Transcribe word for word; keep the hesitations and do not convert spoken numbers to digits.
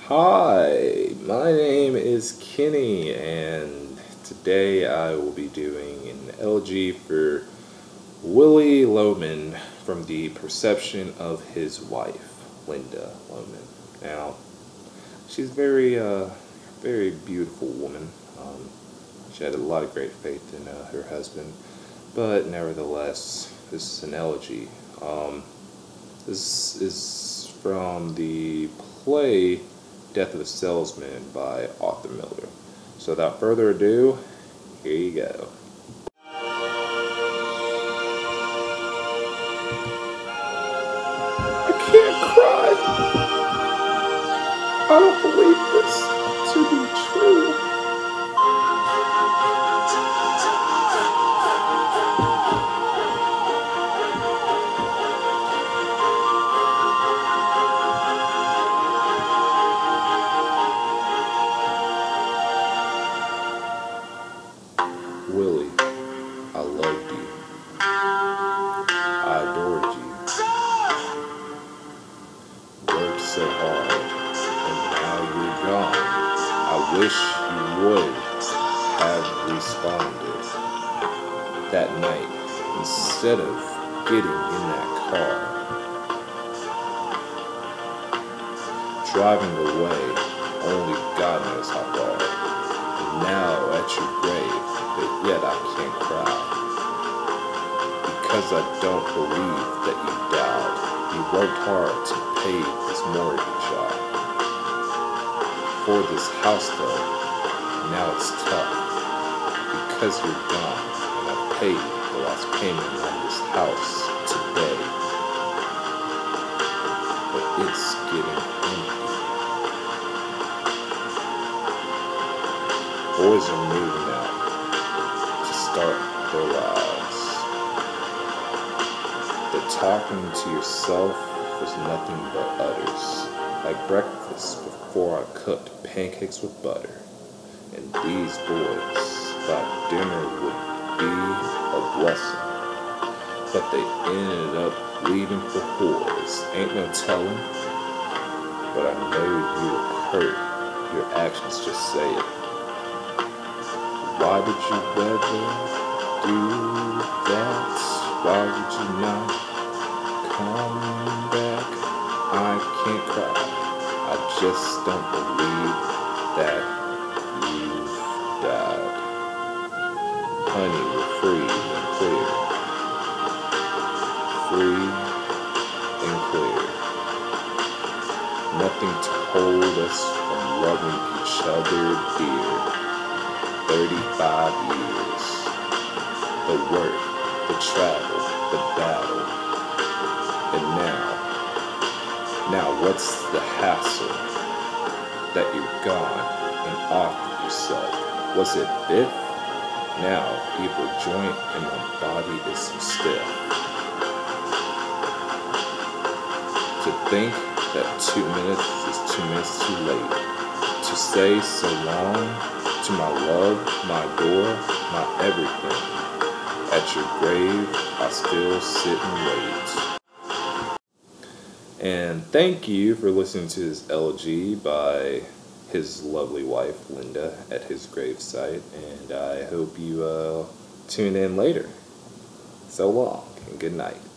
Hi, my name is Kenny, and today I will be doing an elegy for Willy Loman from the perception of his wife, Linda Loman. Now, she's a very, uh, very beautiful woman. Um, she had a lot of great faith in uh, her husband, but nevertheless, this is an elegy. Um, this is from the play Death of a Salesman by Arthur Miller. So without further ado, here you go. I can't cry. I don't believe this to be true. Willy, I loved you. I adored you. Worked so hard, and now you're gone. I wish you would have responded that night instead of getting in that car, driving away only God knows how far. And now at your grave, but yet I can't cry, because I don't believe that you died. You worked hard to pay this mortgage off. For this house though, now it's tough, because you're gone, and I paid the last payment on this house today. But it's getting empty. Boys are moving out to start their lives. The talking to yourself was nothing but utters, like breakfast before I cooked pancakes with butter. And these boys thought dinner would be a blessing, but they ended up leaving for whores. Ain't no telling, but I know you were hurt. Your actions just say it. Why did you ever do that? Why would you not come back? I can't cry. I just don't believe that you've died. Honey, we're free and clear. Free and clear. Nothing to hold us from loving each other dear. Thirty-five years. The work, the travel, the battle. And now, now what's the hassle that you're gone and off yourself? Was it Biff? Now evil joint in my body is so stiff. To think that two minutes is two minutes too late. To say so long to my love, my door, my everything. At your grave, I still sit and wait. And thank you for listening to this elegy by his lovely wife, Linda, at his gravesite. And I hope you uh, tune in later. So long, and good night.